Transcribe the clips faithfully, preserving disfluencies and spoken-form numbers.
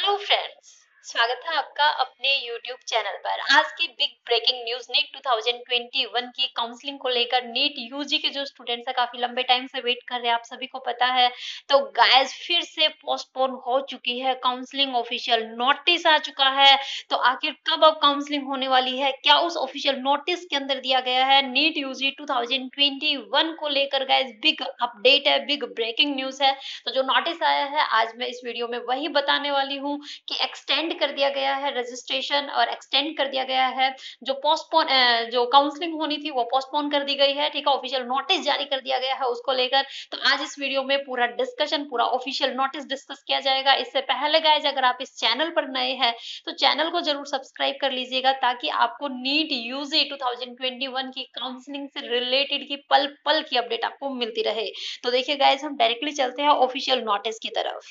Hello friends, स्वागत है आपका अपने यूट्यूब चैनल पर। आज की big breaking news NEET two thousand twenty one की काउंसलिंग को लेकर नीट यूजी के जो स्टूडेंट्स हैं काफी लंबे टाइम से वेट कर रहे हैं, आप सभी को पता है। तो गाइस फिर से पोस्टपोन हो चुकी है काउंसलिंग, ऑफिशियल नोटिस आ चुका है। तो आखिर कब अब काउंसलिंग होने वाली है, क्या उस ऑफिशियल नोटिस के अंदर दिया गया है? NEET UG two thousand twenty one को लेकर गाइस बिग अपडेट है, बिग ब्रेकिंग न्यूज है। तो जो नोटिस आया है आज मैं इस वीडियो में वही बताने वाली हूँ कि एक्सटेंड कर दिया गया है रजिस्ट्रेशन, और एक्सटेंड कर दिया गया है जो पोस्टपोन जो काउंसलिंग होनी थी वो पोस्टपोन कर दी गई है। ठीक है, ऑफिशियल नोटिस जारी कर दिया गया है उसको लेकर। तो आज इस वीडियो में पूरा डिस्कशन, पूरा ऑफिशियल नोटिस डिस्कस किया जाएगा। इससे पहले गाइस अगर आप इस चैनल पर नए हैं तो चैनल को जरूर सब्सक्राइब कर लीजिएगा, ताकि आपको NEET UG two thousand twenty one की काउंसलिंग से रिलेटेड की पल पल की अपडेट आपको मिलती रहे। तो देखिए गाइस, हम डायरेक्टली चलते हैं ऑफिशियल नोटिस की तरफ।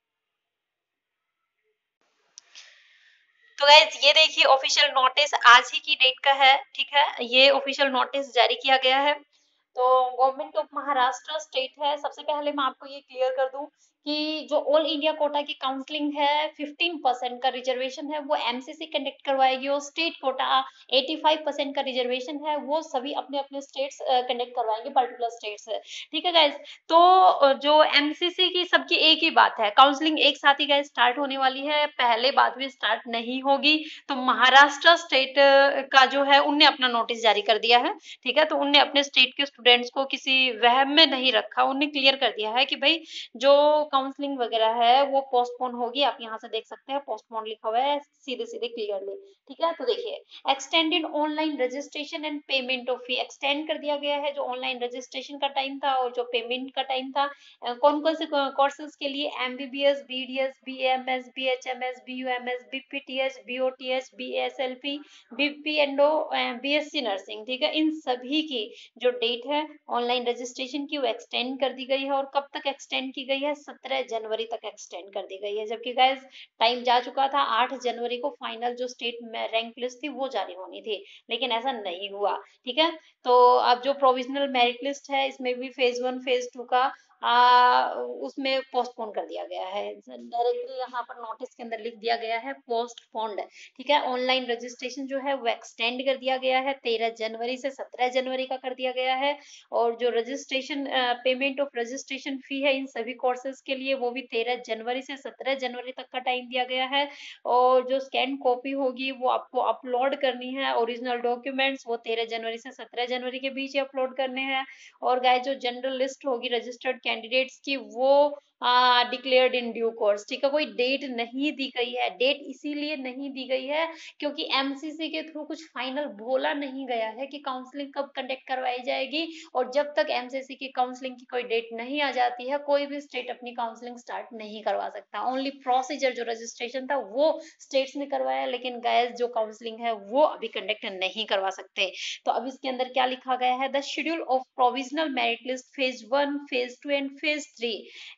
तो गाइज ये देखिए, ऑफिशियल नोटिस आज ही की डेट का है। ठीक है, ये ऑफिशियल नोटिस जारी किया गया है। तो गवर्नमेंट ऑफ महाराष्ट्र स्टेट है। सबसे पहले मैं आपको ये क्लियर कर दूं कि जो ऑल इंडिया कोटा की काउंसलिंग है, फिफ्टीन परसेंट का रिजर्वेशन है वो एमसीसी कंडक्ट करवाएगी, और state quota eighty five percent का रिजर्वेशन है वो सभी अपने अपने स्टेट्स कंडक्ट करवाएंगे, पर्टिकुलर स्टेट्स है। ठीक है गाइज, तो अ, जो एमसीसी की सबकी एक ही बात है, काउंसलिंग एक साथ ही गाइज स्टार्ट होने वाली है, पहले बाद में स्टार्ट नहीं होगी। तो महाराष्ट्र स्टेट का जो है उनने अपना नोटिस जारी कर दिया है। ठीक है, तो उनने अपने स्टेट के स्टूडेंट्स को किसी वहम में नहीं रखा, उन्हें क्लियर कर दिया है कि भाई जो काउंसलिंग वगैरह है वो पोस्टपोन होगी। आप यहाँ से देख सकते हैं पोस्टपोन लिखा हुआ है सीधे सीधे क्लियरली। ठीक है, तो देखिए, extended online registration and payment of fee, extend कर दिया गया है जो ऑनलाइन रजिस्ट्रेशन का टाइम था और जो पेमेंट का टाइम था। कौन कौन से कोर्सेज के लिए? MBBS, BDS, BMS, BHMS, BUMS, BPTH, BOTH, BSLP, बीपीएनडो, बीएससी नर्सिंग। ठीक है, इन सभी की जो डेट है ऑनलाइन रजिस्ट्रेशन की वो एक्सटेंड कर दी गई है। और कब तक एक्सटेंड की गई है? सत्रह जनवरी तक एक्सटेंड कर दी गई है। जबकि गाइस टाइम जा चुका था, आठ जनवरी को फाइनल जो स्टेट में रैंक लिस्ट थी वो जारी होनी थी, लेकिन ऐसा नहीं हुआ। ठीक है, तो अब जो प्रोविजनल मेरिट लिस्ट है इसमें भी फेज वन फेज टू का आ, उसमें पोस्टपोन कर दिया गया है। डायरेक्टली यहाँ पर नोटिस के अंदर लिख दिया गया है पोस्टपोन्ड। ठीक है, ऑनलाइन रजिस्ट्रेशन जो है वो एक्सटेंड कर दिया गया है, तेरह जनवरी से सत्रह जनवरी का कर दिया गया है। और जो registration payment of registration fee है इन सभी कोर्सेज के लिए वो भी तेरह जनवरी से सत्रह जनवरी तक का टाइम दिया गया है। और जो स्कैन कॉपी होगी वो आपको अपलोड करनी है, ओरिजिनल डॉक्यूमेंट्स वो तेरह जनवरी से सत्रह जनवरी के बीच अपलोड करने हैं। और गाइस जो जनरल लिस्ट होगी रजिस्टर्ड कैंडिडेट्स की वो डिक्लेयर्ड इन ड्यू कोर्स। ठीक है, कोई डेट नहीं दी गई है। डेट इसीलिए नहीं दी गई है क्योंकि एमसीसी के थ्रू कुछ फाइनल बोला नहीं गया है कि काउंसलिंग कब कंडक्ट करवाई जाएगी। और जब तक एमसीसी की काउंसलिंग की कोई डेट नहीं आ जाती है कोई भी स्टेट अपनी काउंसलिंग स्टार्ट नहीं करवा सकता। ओनली प्रोसीजर जो रजिस्ट्रेशन था वो स्टेट्स ने करवाया, लेकिन गाइस जो काउंसलिंग है वो अभी कंडक्ट नहीं करवा सकते। तो अब इसके अंदर क्या लिखा गया है? The schedule of provisional merit list phase one, phase two and phase three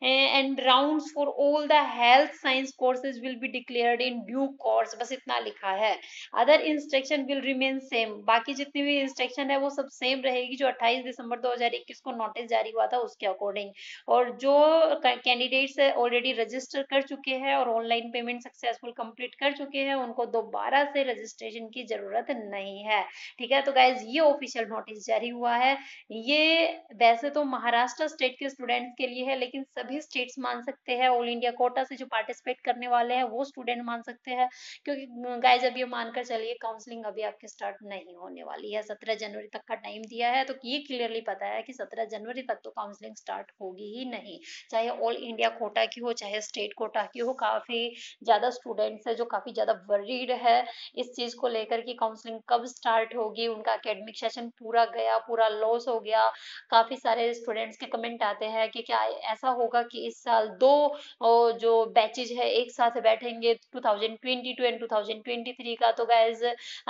and rounds for all the health science courses will be declared in due course. बस इतना लिखा है। Other instruction will remain same, बाकी जितनी भी instruction है वो सब सेम रहेगी जो अट्ठाईस दिसंबर दो हज़ार इक्कीस को नोटिस जारी हुआ था उसके अकॉर्डिंग। और जो कैंडिडेट्स ऑलरेडी रजिस्टर कर चुके हैं और ऑनलाइन पेमेंट सक्सेसफुल कंप्लीट कर चुके हैं उनको दोबारा से रजिस्ट्रेशन की जरूरत नहीं है। ठीक है, तो गाइज ये ऑफिशियल नोटिस जारी हुआ है। ये वैसे तो महाराष्ट्र स्टेट के स्टूडेंट्स के लिए है, लेकिन सभी स्टेट्स मान सकते हैं। ऑल इंडिया कोटा से जो पार्टिसिपेट करने वाले हैं वो स्टूडेंट मान सकते हैं, क्योंकि गाइज अब ये मानकर चलिए काउंसलिंग अभी आपके स्टार्ट नहीं होने वाली है। सत्रह जनवरी तक का टाइम दिया है, तो ये क्लियरली पता है कि सत्रह जनवरी तक तो काउंसलिंग स्टार्ट होगी ही नहीं, चाहे ऑल इंडिया कोटा की हो चाहे स्टेट कोटा की हो। काफी ज्यादा स्टूडेंट्स है जो काफी ज्यादा वरीड है इस चीज को लेकर कि काउंसलिंग कब स्टार्ट होगी। उनका एकेडमिक सेशन पूरा गया, पूरा लॉस हो गया। काफी सारे स्टूडेंट्स के कमेंट आते हैं कि क्या ऐसा होगा कि इस साल दो जो बैचेज है एक साथ बैठेंगे, two thousand twenty two and two thousand twenty three का। तो गाइज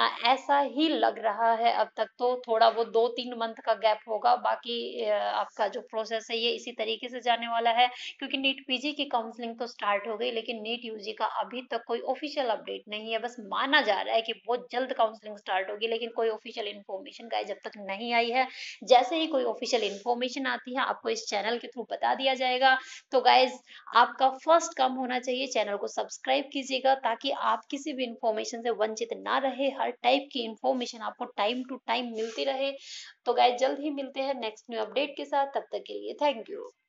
ऐसा ही लग रहा है अब तक, तो थोड़ा वो दो तीन मंथ का गैप होगा। बाकी आपका जो प्रोसेस है ये इसी तरीके से जाने वाला है, क्योंकि नीट पीजी की काउंसलिंग तो स्टार्ट हो गई लेकिन नीट यूजी का अभी तक कोई ऑफिशियल अपडेट नहीं है। बस माना जा रहा है कि बहुत जल्द काउंसलिंग स्टार्ट होगी, लेकिन कोई ऑफिशियल इन्फॉर्मेशन गाइस जब तक नहीं आई है। जैसे ही कोई ऑफिशियल इन्फॉर्मेशन आती है आपको इस चैनल के थ्रू बता दिया जाएगा। तो गाइज आपका फर्स्ट काम होना चाहिए चैनल को सब्सक्राइब कीजिएगा, ताकि आप किसी भी इंफॉर्मेशन से वंचित ना रहे, हर टाइप की इंफॉर्मेशन आपको टाइम टू टाइम मिलती रहे। तो गाइज जल्द ही मिलते हैं नेक्स्ट न्यू अपडेट के साथ, तब तक के लिए थैंक यू।